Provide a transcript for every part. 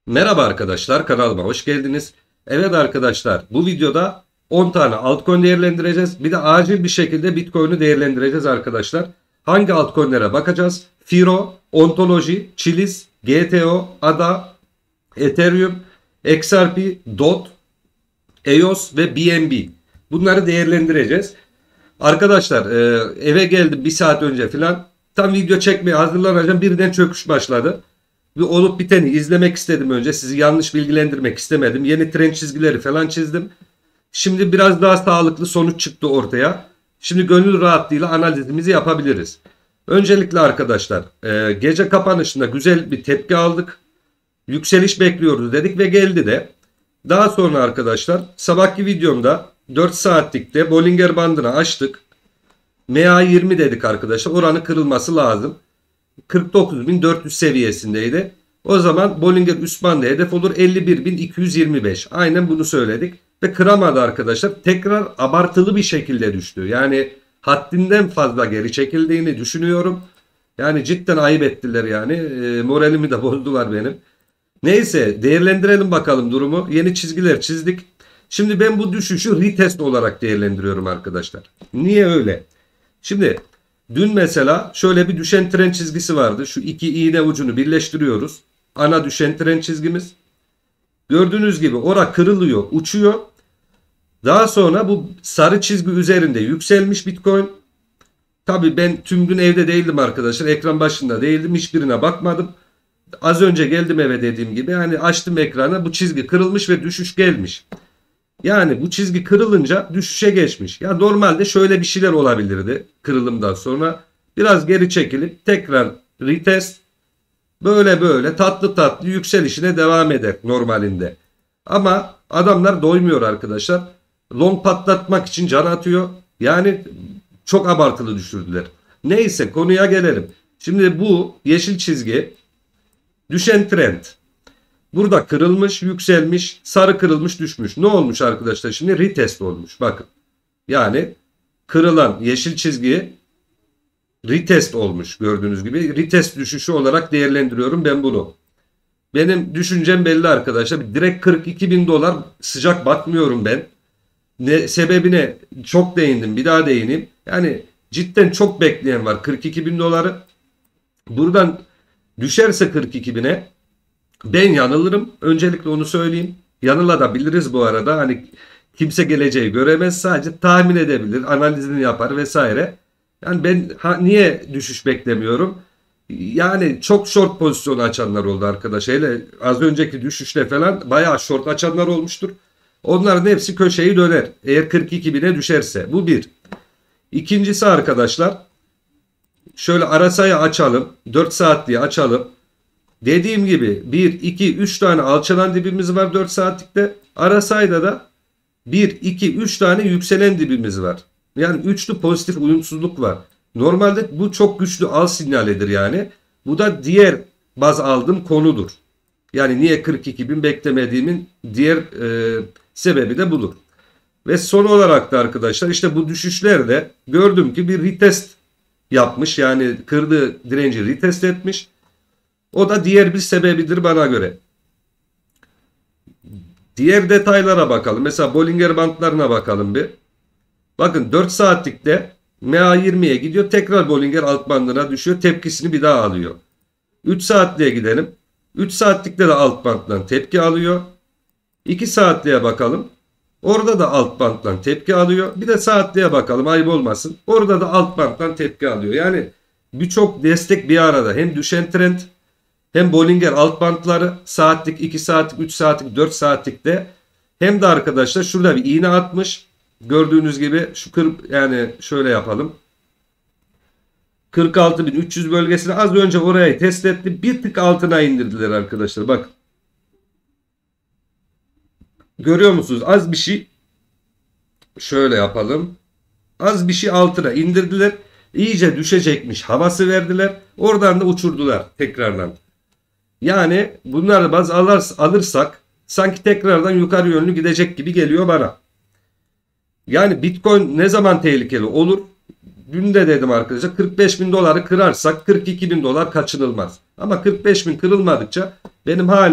Merhaba arkadaşlar, kanalıma hoş geldiniz. Evet arkadaşlar, bu videoda 10 tane altcoin değerlendireceğiz. Bir de acil bir şekilde Bitcoin'i değerlendireceğiz arkadaşlar. Hangi altcoin'lere bakacağız? Firo, Ontology, Chiliz, GTO, ADA, Ethereum, XRP, DOT, EOS ve BNB. Bunları değerlendireceğiz. Arkadaşlar eve geldim bir saat önce falan. Tam video çekmeye hazırlanacağım. Birden çöküş başladı. Bir olup biteni izlemek istedim önce. Sizi yanlış bilgilendirmek istemedim. Yeni trend çizgileri falan çizdim. Şimdi biraz daha sağlıklı sonuç çıktı ortaya. Şimdi gönül rahatlığıyla analizimizi yapabiliriz. Öncelikle arkadaşlar gece kapanışında güzel bir tepki aldık. Yükseliş bekliyoruz dedik ve geldi de. Daha sonra arkadaşlar sabahki videomda 4 saatlikte Bollinger bandını açtık. MA20 dedik arkadaşlar. Oranın kırılması lazım. 49.400 seviyesindeydi. O zaman Bollinger üst bandı hedef olur 51.225. Aynen bunu söyledik. Ve kıramadı arkadaşlar. Tekrar abartılı bir şekilde düştü. Yani haddinden fazla geri çekildiğini düşünüyorum. Yani cidden ayıp ettiler yani. Moralimi de bozdular benim. Neyse değerlendirelim bakalım durumu. Yeni çizgiler çizdik. Şimdi ben bu düşüşü retest olarak değerlendiriyorum arkadaşlar. Niye öyle? Şimdi dün mesela şöyle bir düşen trend çizgisi vardı. Şu iki iğne ucunu birleştiriyoruz. Ana düşen trend çizgimiz. Gördüğünüz gibi ora kırılıyor, uçuyor. Daha sonra bu sarı çizgi üzerinde yükselmiş Bitcoin. Tabii ben tüm gün evde değildim arkadaşlar. Ekran başında değildim. Hiçbirine bakmadım. Az önce geldim eve dediğim gibi. Hani açtım ekranı. Bu çizgi kırılmış ve düşüş gelmiş. Yani bu çizgi kırılınca düşüşe geçmiş. Ya normalde şöyle bir şeyler olabilirdi kırılımdan sonra. Biraz geri çekilip tekrar retest böyle tatlı tatlı yükselişine devam eder normalinde. Ama adamlar doymuyor arkadaşlar. Long patlatmak için can atıyor. Yani çok abartılı düşürdüler. Neyse konuya gelelim. Şimdi bu yeşil çizgi düşen trend. Burada kırılmış, yükselmiş, sarı kırılmış, düşmüş. Ne olmuş arkadaşlar? Şimdi retest olmuş. Bakın. Yani kırılan yeşil çizgi retest olmuş gördüğünüz gibi. Retest düşüşü olarak değerlendiriyorum ben bunu. Benim düşüncem belli arkadaşlar. Direkt 42 bin dolar sıcak bakmıyorum ben. Ne sebebine çok değindim. Bir daha değineyim. Yani cidden çok bekleyen var 42 bin doları. Buradan düşerse 42 bine ben yanılırım. Öncelikle onu söyleyeyim. Yanılabiliriz bu arada. Hani kimse geleceği göremez. Sadece tahmin edebilir. Analizini yapar vesaire. Yani ben niye düşüş beklemiyorum? Yani çok short pozisyonu açanlar oldu arkadaş. Hele az önceki düşüşte falan bayağı short açanlar olmuştur. Onların hepsi köşeyi döner. Eğer 42 bine düşerse. Bu bir. İkincisi arkadaşlar. Şöyle arasayı açalım. 4 saat diye açalım. Dediğim gibi 1, 2, 3 tane alçalan dibimiz var 4 saatlikte. Arasayda da 1, 2, 3 tane yükselen dibimiz var. Yani üçlü pozitif uyumsuzluk var. Normalde bu çok güçlü al sinyalidir yani. Bu da diğer baz aldığım konudur. Yani niye 42 bin beklemediğimin diğer sebebi de budur. Ve son olarak da arkadaşlar işte bu düşüşlerde gördüm ki bir retest yapmış. Yani kırdığı direnci retest etmiş. O da diğer bir sebebidir bana göre. Diğer detaylara bakalım. Mesela Bollinger bandlarına bakalım bir. Bakın 4 saatlikte MA20'ye gidiyor. Tekrar Bollinger alt bandına düşüyor. Tepkisini bir daha alıyor. 3 saatliğe gidelim. 3 saatlikte de alt banddan tepki alıyor. 2 saatliğe bakalım. Orada da alt banddan tepki alıyor. Bir de saatliğe bakalım ayıp olmasın. Orada da alt banddan tepki alıyor. Yani birçok destek bir arada. Hem düşen trend hem Bollinger alt bandları saatlik, 2 saatlik, 3 saatlik, 4 saatlikte hem de arkadaşlar şurada bir iğne atmış. Gördüğünüz gibi şu yani şöyle yapalım. 46.300 bölgesine az önce orayı test etti. Bir tık altına indirdiler arkadaşlar. Bak. Görüyor musunuz? Az bir şey şöyle yapalım. Az bir şey altına indirdiler. İyice düşecekmiş havası verdiler. Oradan da uçurdular tekrardan. Yani bunları baz alırsak sanki tekrardan yukarı yönlü gidecek gibi geliyor bana. Yani Bitcoin ne zaman tehlikeli olur? Dün de dedim arkadaşlar 45 bin doları kırarsak 42 bin dolar kaçınılmaz. Ama 45 bin kırılmadıkça benim hala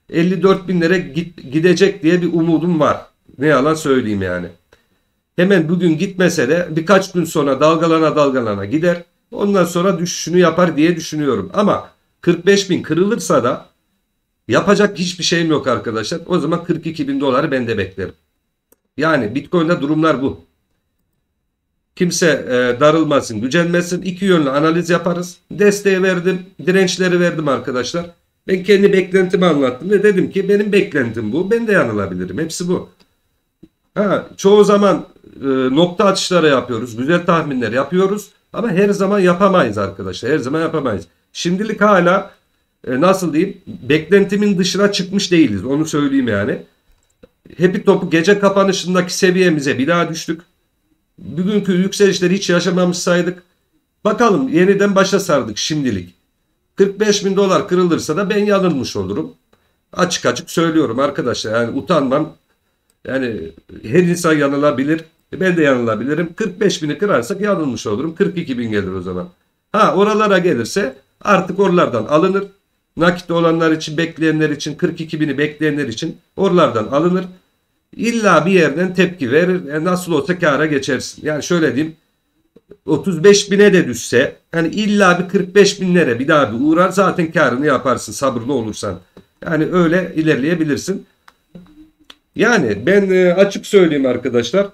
54 binlere gidecek diye bir umudum var. Ne yalan söyleyeyim yani. Hemen bugün gitmese de birkaç gün sonra dalgalana dalgalana gider. Ondan sonra düşüşünü yapar diye düşünüyorum. Ama 45 bin kırılırsa da yapacak hiçbir şeyim yok arkadaşlar. O zaman 42 bin doları ben de beklerim. Yani Bitcoin'de durumlar bu. Kimse darılmasın, gücenmesin. İki yönlü analiz yaparız. Desteği verdim, dirençleri verdim arkadaşlar. Ben kendi beklentimi anlattım ve dedim ki benim beklentim bu. Ben de yanılabilirim. Hepsi bu. Çoğu zaman nokta atışları yapıyoruz. Güzel tahminler yapıyoruz. Ama her zaman yapamayız arkadaşlar. Her zaman yapamayız. Şimdilik hala nasıl diyeyim, beklentimin dışına çıkmış değiliz. Onu söyleyeyim yani. Happy Top'u gece kapanışındaki seviyemize bir daha düştük. Bugünkü yükselişleri hiç yaşamamış saydık. Bakalım, yeniden başa sardık şimdilik. 45 bin dolar kırılırsa da ben yanılmış olurum. Açık açık söylüyorum arkadaşlar. Yani utanmam. Yani her insan yanılabilir. Ben de yanılabilirim. 45 bini kırarsak yanılmış olurum. 42 bin gelir o zaman. Oralara gelirse artık oralardan alınır. Nakit olanlar için, bekleyenler için, 42 bini bekleyenler için oralardan alınır. İlla bir yerden tepki verir. Nasıl olsa kâra geçersin. Yani şöyle diyeyim. 35 bine de düşse hani illa bir 45 binlere bir daha bir uğrar, zaten kârını yaparsın sabırlı olursan. Yani öyle ilerleyebilirsin. Yani ben açık söyleyeyim arkadaşlar.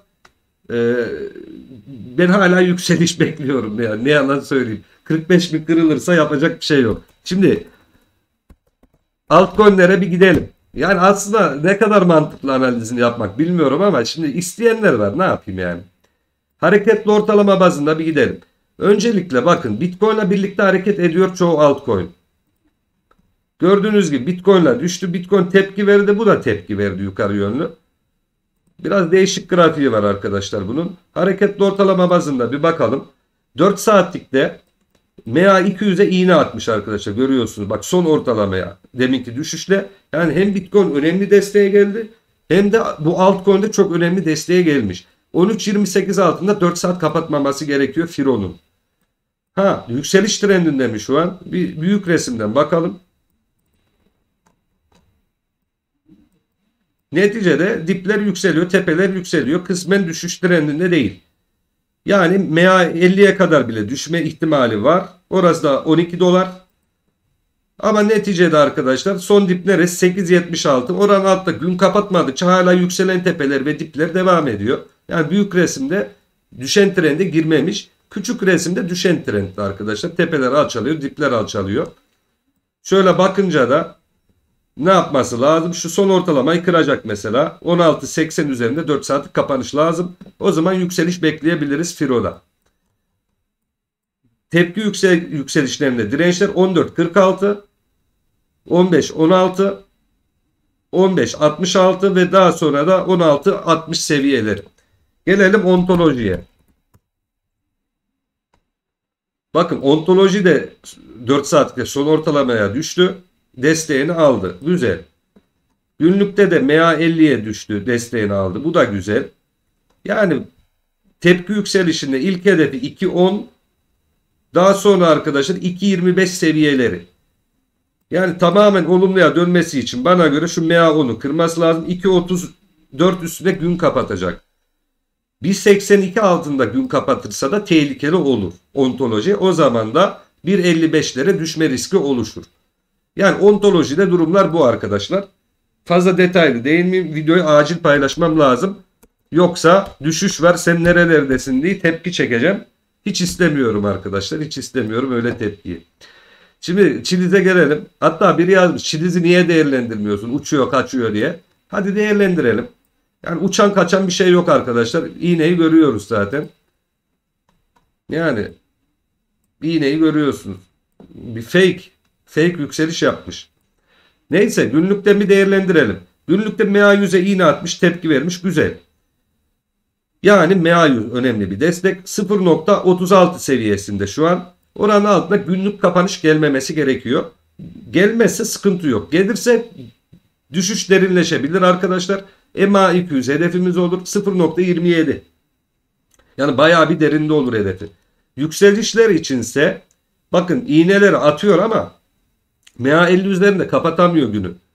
Ben hala yükseliş bekliyorum. Yani ne yalan söyleyeyim. 45 bin kırılırsa yapacak bir şey yok. Şimdi altcoin'lere bir gidelim. Yani aslında ne kadar mantıklı analizini yapmak bilmiyorum ama şimdi isteyenler var. Ne yapayım yani? Hareketli ortalama bazında bir gidelim. Öncelikle bakın, Bitcoin'la birlikte hareket ediyor çoğu altcoin. Gördüğünüz gibi Bitcoin'la düştü. Bitcoin tepki verdi. Bu da tepki verdi yukarı yönlü. Biraz değişik grafiği var arkadaşlar bunun. Hareketli ortalama bazında bir bakalım. 4 saatlikte MA200'e iğne atmış arkadaşlar. Görüyorsunuz. Bak, son ortalamaya deminki düşüşle. Yani hem Bitcoin önemli desteğe geldi, hem de bu altcoin'de çok önemli desteğe gelmiş. 13.28 altında 4 saat kapatmaması gerekiyor Firo'nun. Yükseliş trendinde mi şu an? Bir büyük resimden bakalım. Neticede dipler yükseliyor, tepeler yükseliyor. Kısmen düşüş trendinde değil. Yani MA50'ye kadar bile düşme ihtimali var. Orası da 12 dolar. Ama neticede arkadaşlar son dip neresi? 8.76. Oranın altta gün kapatmadıkça hala yükselen tepeler ve dipler devam ediyor. Yani büyük resimde düşen trende girmemiş. Küçük resimde düşen trendde arkadaşlar. Tepeler alçalıyor, dipler alçalıyor. Şöyle bakınca da ne yapması lazım? Şu son ortalamayı kıracak mesela. 16.80 üzerinde 4 saatlik kapanış lazım. O zaman yükseliş bekleyebiliriz Firo'da. Tepki yükselişlerinde dirençler 14.46, 15.16, 15.66 ve daha sonra da 16.60 seviyeleri. Gelelim ontolojiye. Bakın, ontoloji de 4 saatlikte son ortalamaya düştü. Desteğini aldı. Güzel. Günlükte de MA50'ye düştü. Desteğini aldı. Bu da güzel. Yani tepki yükselişinde ilk hedefi 2.10, daha sonra arkadaşlar 2.25 seviyeleri. Yani tamamen olumluya dönmesi için bana göre şu MA10'u kırması lazım. 2.34 üstüne gün kapatacak. 1.82 altında gün kapatırsa da tehlikeli olur ontoloji. O zaman da 1.55'lere düşme riski oluşur. Yani ontolojide durumlar bu arkadaşlar. Fazla detaylı değil mi? Videoyu acil paylaşmam lazım. Yoksa düşüş var, sen nerelerdesin diye tepki çekeceğim. Hiç istemiyorum arkadaşlar. Hiç istemiyorum öyle tepkiyi. Şimdi Chiliz'e gelelim. Hatta biri yazmış, Chiliz'i niye değerlendirmiyorsun? Uçuyor kaçıyor diye. Hadi değerlendirelim. Yani uçan kaçan bir şey yok arkadaşlar. İğneyi görüyoruz zaten. Yani iğneyi görüyorsunuz. Bir fake yükseliş yapmış. Neyse, günlükte bir değerlendirelim. Günlükte MA100'e iğne atmış, tepki vermiş, güzel. Yani MA100 önemli bir destek. 0.36 seviyesinde şu an. Oranın altında günlük kapanış gelmemesi gerekiyor. Gelmezse sıkıntı yok. Gelirse düşüş derinleşebilir arkadaşlar. MA200 hedefimiz olur. 0.27. Yani bayağı bir derinde olur hedefi. Yükselişler içinse bakın, iğneleri atıyor ama MA50 üzerinde kapatamıyor günü.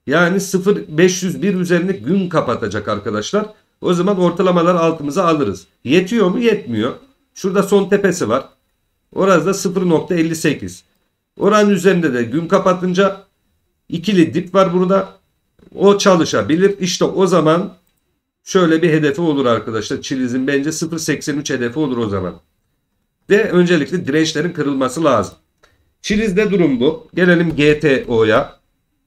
Yani 0.501 üzerinde gün kapatacak arkadaşlar. O zaman ortalamalar altımıza alırız. Yetiyor mu? Yetmiyor. Şurada son tepesi var. Orası da 0.58. Oranın üzerinde de gün kapatınca ikili dip var burada. O çalışabilir. İşte o zaman şöyle bir hedefi olur arkadaşlar. Chiliz'in bence 0.83 hedefi olur o zaman. Ve öncelikle dirençlerin kırılması lazım. Chiliz'de durum bu. Gelelim GTO'ya.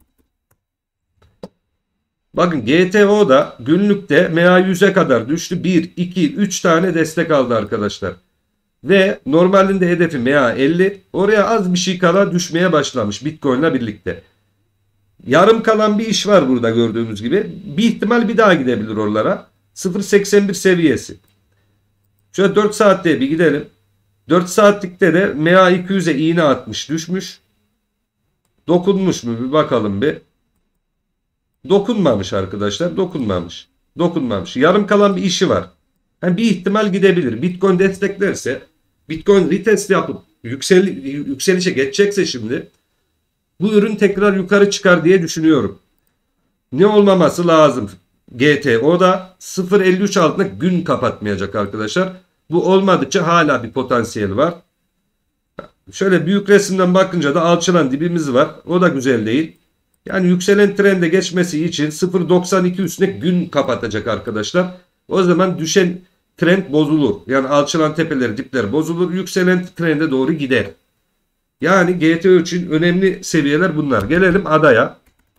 Bakın GTO'da günlükte MA100'e kadar düştü. 1, 2, 3 tane destek aldı arkadaşlar. Ve normalinde hedefi MA50. Oraya az bir şey kala düşmeye başlamış Bitcoin'la birlikte. Yarım kalan bir iş var burada gördüğünüz gibi. Bir ihtimal bir daha gidebilir oralara. 0.81 seviyesi. Şöyle 4 saatte bir gidelim. 4 saatlikte de MA200'e iğne atmış düşmüş. Dokunmuş mu bir bakalım bir. Dokunmamış arkadaşlar. Dokunmamış. Yarım kalan bir işi var. Yani bir ihtimal gidebilir. Bitcoin desteklerse, Bitcoin retest yapıp yükselişe geçecekse şimdi bu ürün tekrar yukarı çıkar diye düşünüyorum. Ne olmaması lazım? GTO'da 0.53 altında gün kapatmayacak arkadaşlar. Bu olmadıkça hala bir potansiyel var. Şöyle büyük resimden bakınca da alçalan dibimiz var. O da güzel değil. Yani yükselen trende geçmesi için 0.92 üstüne gün kapatacak arkadaşlar. O zaman düşen trend bozulur. Yani alçalan tepeler, dipler bozulur. Yükselen trende doğru gider. Yani GTO için önemli seviyeler bunlar. Gelelim ADA'ya.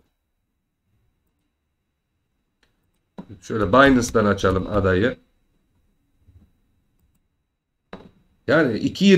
Şöyle Binance'dan açalım ADA'yı. Yani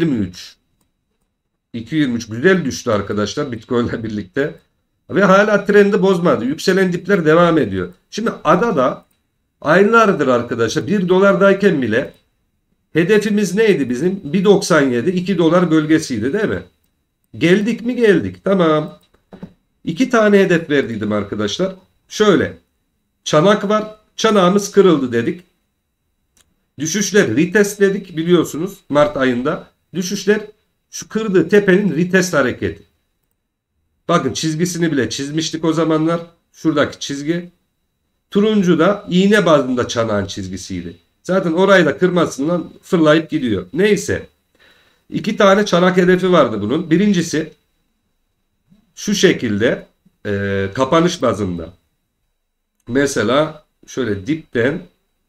2.23 güzel düştü arkadaşlar Bitcoin'le birlikte. Ve hala trendi bozmadı. Yükselen dipler devam ediyor. Şimdi ADA'da aylardır arkadaşlar 1 dolardayken bile hedefimiz neydi bizim? 1.97 2 dolar bölgesiydi değil mi? Geldik mi? Geldik. Tamam. 2 tane hedef verdiydim arkadaşlar. Şöyle. Çanak var. Çanağımız kırıldı dedik. Düşüşler retest dedik biliyorsunuz Mart ayında. Düşüşler şu kırdığı tepenin retest hareketi. Bakın çizgisini bile çizmiştik o zamanlar. Şuradaki çizgi. Turuncu da iğne bazında çanağın çizgisiydi. Zaten orayı da kırmasından fırlayıp gidiyor. Neyse. 2 tane çanak hedefi vardı bunun. Birincisi şu şekilde kapanış bazında. Mesela şöyle dipten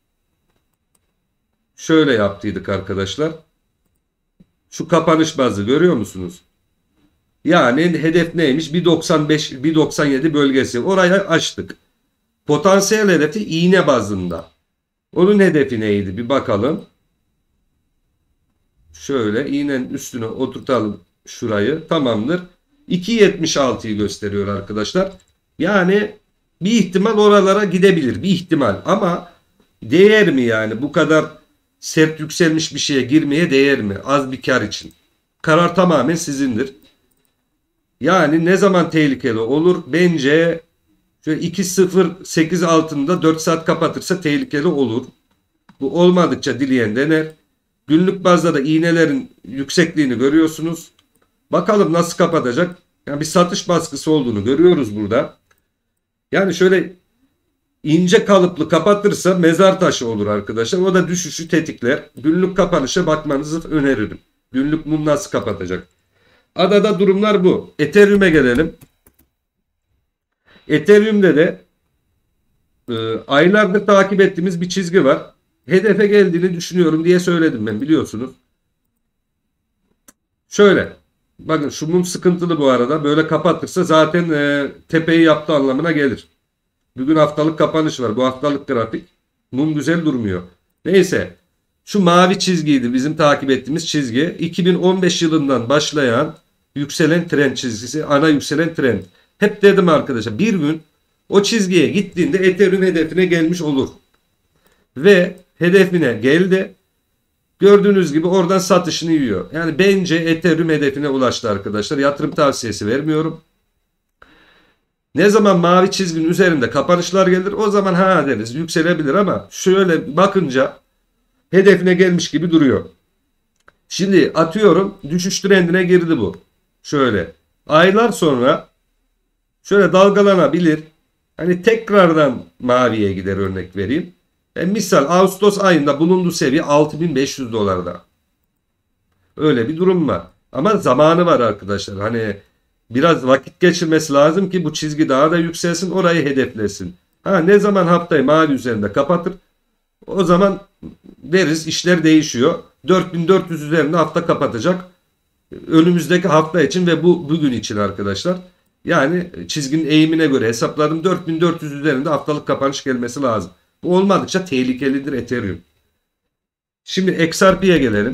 şöyle yaptıydık arkadaşlar. Şu kapanış bazı görüyor musunuz? Yani hedef neymiş? 1.95, 1.97 bölgesi. Orayı açtık. Potansiyel hedefi iğne bazında. Onun hedefi neydi? Bir bakalım. Şöyle iğnenin üstüne oturtalım şurayı. Tamamdır. 2.76'yı gösteriyor arkadaşlar. Yani bir ihtimal oralara gidebilir. Bir ihtimal. Ama değer mi yani? Bu kadar sert yükselmiş bir şeye girmeye değer mi? Az bir kar için. Karar tamamen sizindir. Yani ne zaman tehlikeli olur? Bence şöyle 2.08 altında 4 saat kapatırsa tehlikeli olur. Bu olmadıkça dileyen dener. Günlük bazda da iğnelerin yüksekliğini görüyorsunuz. Bakalım nasıl kapatacak. Yani bir satış baskısı olduğunu görüyoruz burada. Yani şöyle ince kalıplı kapatırsa mezar taşı olur arkadaşlar. O da düşüşü tetikler. Günlük kapanışa bakmanızı öneririm. Günlük mum nasıl kapatacak? ADA'da durumlar bu. Ethereum'e gelelim. Ethereum'de de aylardır takip ettiğimiz bir çizgi var. Hedefe geldiğini düşünüyorum diye söyledim ben biliyorsunuz. Şöyle. Bakın şu mum sıkıntılı bu arada. Böyle kapatırsa zaten tepeyi yaptı anlamına gelir. Bugün haftalık kapanış var. Bu haftalık grafik. Mum güzel durmuyor. Neyse. Şu mavi çizgiydi bizim takip ettiğimiz çizgi. 2015 yılından başlayan yükselen trend çizgisi. Ana yükselen trend. Hep dedim arkadaşlar bir gün o çizgiye gittiğinde Ethereum hedefine gelmiş olur. Ve hedefine geldi. Gördüğünüz gibi oradan satışını yiyor. Yani bence Ethereum hedefine ulaştı arkadaşlar. Yatırım tavsiyesi vermiyorum. Ne zaman mavi çizginin üzerinde kapanışlar gelir o zaman ha deriz yükselebilir ama şöyle bakınca hedefine gelmiş gibi duruyor. Şimdi atıyorum düşüş trendine girdi bu. Şöyle aylar sonra şöyle dalgalanabilir. Hani tekrardan maviye gider, örnek vereyim. Misal Ağustos ayında bulunduğu seviye 6500 dolarda. Öyle bir durum var. Ama zamanı var arkadaşlar. Hani biraz vakit geçirmesi lazım ki bu çizgi daha da yükselsin, orayı hedeflesin. Ne zaman haftayı mavi üzerinde kapatır, o zaman deriz işler değişiyor. 4400 üzerinde hafta kapatacak. Önümüzdeki hafta için ve bugün için arkadaşlar. Yani çizginin eğimine göre hesapladım. 4400 üzerinde haftalık kapanış gelmesi lazım. Bu olmadıkça tehlikelidir Ethereum. Şimdi XRP'ye gelelim.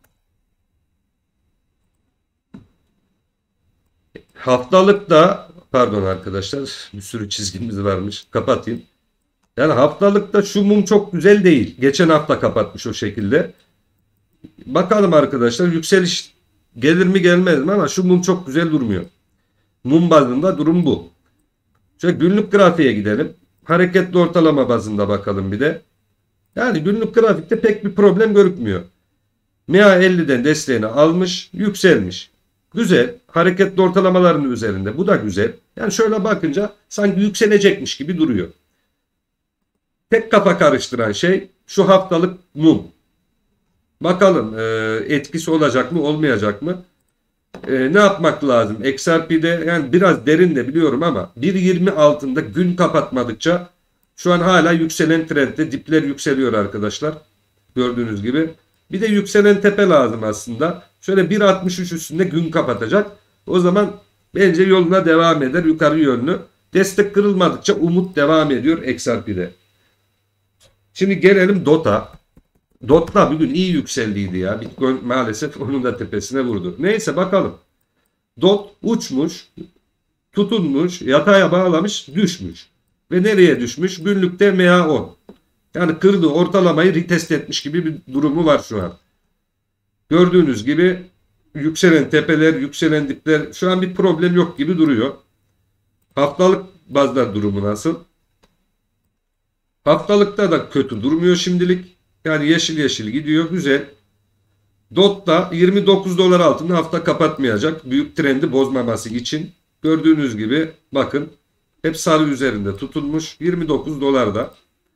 Haftalıkta, pardon arkadaşlar, bir sürü çizgimiz varmış. Kapatayım. Yani haftalıkta şu mum çok güzel değil. Geçen hafta kapatmış o şekilde. Bakalım arkadaşlar, yükseliş gelir mi gelmez mi, ama şu mum çok güzel durmuyor. Mum bazında durum bu. Şöyle günlük grafiğe gidelim. Hareketli ortalama bazında bakalım bir de. Yani günlük grafikte pek bir problem görükmüyor. MA50'den desteğini almış, yükselmiş. Güzel. Hareketli ortalamaların üzerinde. Bu da güzel. Yani şöyle bakınca sanki yükselecekmiş gibi duruyor. Tek kafa karıştıran şey şu haftalık mum. Bakalım etkisi olacak mı, olmayacak mı? Ne yapmak lazım? XRP'de yani biraz derin de biliyorum ama 1.20 altında gün kapatmadıkça şu an hala yükselen trendde, dipler yükseliyor arkadaşlar. Gördüğünüz gibi. Bir de yükselen tepe lazım aslında. Şöyle 1.63 üstünde gün kapatacak. O zaman bence yoluna devam eder, yukarı yönlü. Destek kırılmadıkça umut devam ediyor XRP'de. Şimdi gelelim DOT'a. DOT'la bugün iyi yükseldiydi ya. Bitcoin maalesef onun da tepesine vurdu. Neyse bakalım. DOT uçmuş, tutunmuş, yataya bağlamış, düşmüş. Ve nereye düşmüş? Günlükte MA10. Yani kırdığı ortalamayı retest etmiş gibi bir durumu var şu an. Gördüğünüz gibi yükselen tepeler, yükselen dipler, şu an bir problem yok gibi duruyor. Haftalık bazda durumu nasıl? Haftalıkta da kötü durmuyor şimdilik. Yani yeşil yeşil gidiyor. Güzel. DOT da 29 dolar altında hafta kapatmayacak. Büyük trendi bozmaması için. Gördüğünüz gibi bakın hep sarı üzerinde tutulmuş. 29 dolarda.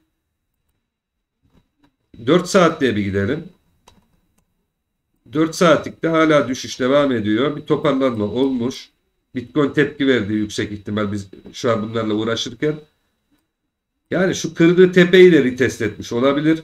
4 saatliğe bir gidelim. 4 saatlikte hala düşüş devam ediyor. Bir toparlanma olmuş. Bitcoin tepki verdi yüksek ihtimal biz şu an bunlarla uğraşırken. Yani şu kırdığı tepeyi de retest etmiş olabilir.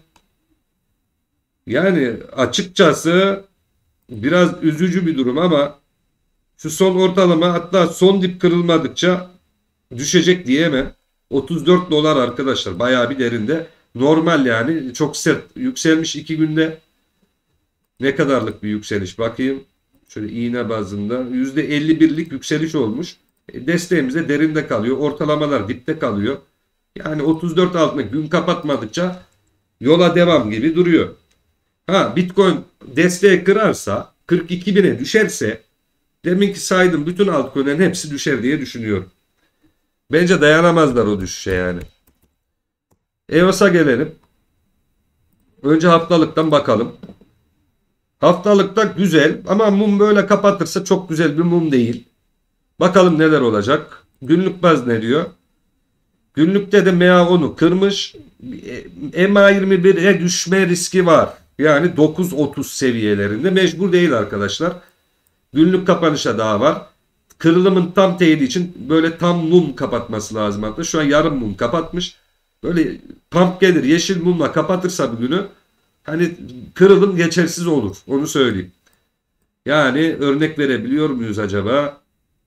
Yani açıkçası biraz üzücü bir durum ama şu son ortalama, hatta son dip kırılmadıkça düşecek diyemem. 34 dolar arkadaşlar, bayağı bir derinde. Normal yani, çok sert yükselmiş 2 günde. Ne kadarlık bir yükseliş bakayım. Şöyle iğne bazında %51'lik yükseliş olmuş. Desteğimiz de derinde kalıyor. Ortalamalar dipte kalıyor. Yani 34 altına gün kapatmadıkça yola devam gibi duruyor. Bitcoin desteği kırarsa, 42.000'e düşerse, deminki saydım bütün altcoin'lerin hepsi düşer diye düşünüyorum. Bence dayanamazlar o düşüşe yani. EOS'a gelelim. Önce haftalıktan bakalım. Haftalıkta güzel ama mum böyle kapatırsa çok güzel bir mum değil. Bakalım neler olacak. Günlük baz ne diyor? Günlükte de MA10'u kırmış. MA21'e düşme riski var. Yani 9.30 seviyelerinde, mecbur değil arkadaşlar. Günlük kapanışa daha var. Kırılımın tam teyidi için böyle tam mum kapatması lazım hatta. Şu an yarım mum kapatmış. Böyle pump gelir yeşil mumla kapatırsa bugünü, hani kırılım geçersiz olur. Onu söyleyeyim. Yani örnek verebiliyor muyuz acaba?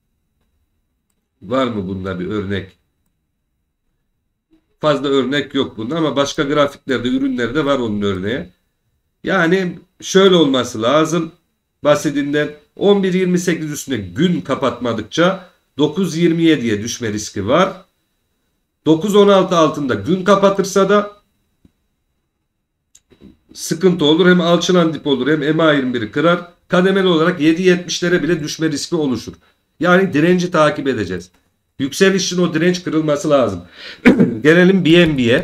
Var mı bunda bir örnek? Fazla örnek yok bunda ama başka grafiklerde, ürünlerde var onun örneği. Yani şöyle olması lazım. Basitinden 11.28 üstüne gün kapatmadıkça 9.27'ye düşme riski var. 9.16 altında gün kapatırsa da sıkıntı olur. Hem alçılan dip olur hem MA21'i kırar. Kademeli olarak 7.70'lere bile düşme riski oluşur. Yani direnci takip edeceğiz. Yükseliş için o direnç kırılması lazım. Gelelim BNB'ye.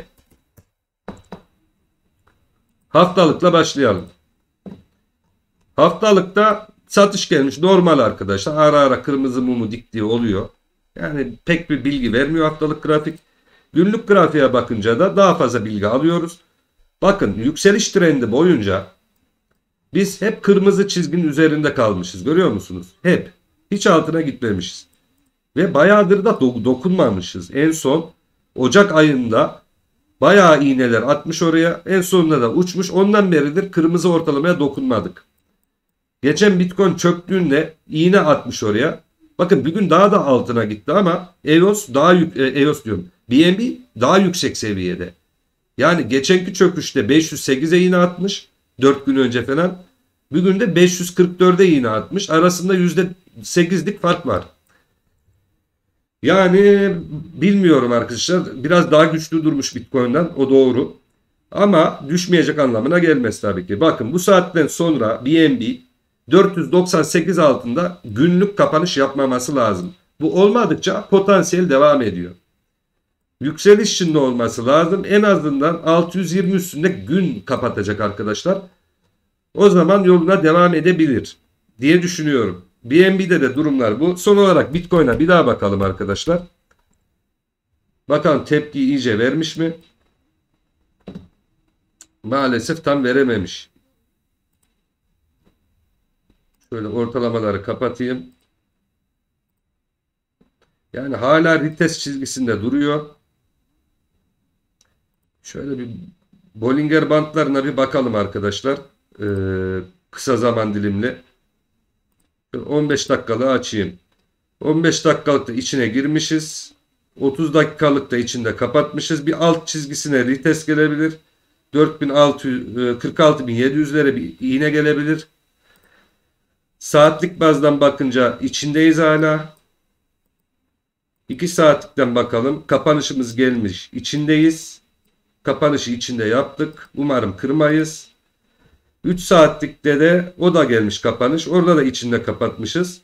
Haftalıkla başlayalım. Haftalıkta satış gelmiş. Normal arkadaşlar. Ara ara kırmızı mumu diktiği oluyor. Yani pek bir bilgi vermiyor haftalık grafik. Günlük grafiğe bakınca da daha fazla bilgi alıyoruz. Bakın yükseliş trendi boyunca biz hep kırmızı çizginin üzerinde kalmışız. Görüyor musunuz? Hep. Hiç altına gitmemişiz. Ve bayağıdır da dokunmamışız. En son Ocak ayında bayağı iğneler atmış oraya. En sonunda da uçmuş. Ondan beridir kırmızı ortalamaya dokunmadık. Geçen Bitcoin çöktüğünde iğne atmış oraya. Bakın bugün daha da altına gitti ama EOS daha EOS diyorum. BNB daha yüksek seviyede. Yani geçenki çöküşte 508'e iğne atmış 4 gün önce falan. Bugün de 544'e iğne atmış. Arasında %8'lik fark var. Yani bilmiyorum arkadaşlar. Biraz daha güçlü durmuş Bitcoin'den. O doğru. Ama düşmeyecek anlamına gelmez tabii ki. Bakın bu saatten sonra BNB 498 altında günlük kapanış yapmaması lazım. Bu olmadıkça potansiyel devam ediyor. Yükseliş içinde olması lazım. En azından 620 üstünde gün kapatacak arkadaşlar. O zaman yoluna devam edebilir diye düşünüyorum. BNB'de de durumlar bu. Son olarak Bitcoin'e bir daha bakalım arkadaşlar. Bakalım tepki iyice vermiş mi? Maalesef tam verememiş. Şöyle ortalamaları kapatayım. Yani hala retest çizgisinde duruyor. Şöyle bir Bollinger Bandlarına bir bakalım arkadaşlar. Kısa zaman dilimli. 15 dakikalığı açayım. 15 dakikalık da içine girmişiz. 30 dakikalık da içinde kapatmışız. Bir alt çizgisine retest gelebilir. 46.700'lere bir iğne gelebilir. Saatlik bazdan bakınca içindeyiz hala. 2 saatlikten bakalım. Kapanışımız gelmiş. İçindeyiz. Kapanışı içinde yaptık. Umarım kırmayız. 3 saatlikte de o da gelmiş kapanış. Orada da içinde kapatmışız.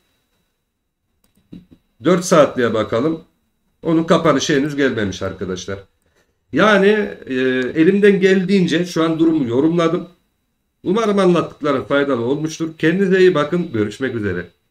4 saatliğe bakalım. Onun kapanışı henüz gelmemiş arkadaşlar. Yani elimden geldiğince şu an durumu yorumladım. Umarım anlattıklarım faydalı olmuştur. Kendinize iyi bakın. Görüşmek üzere.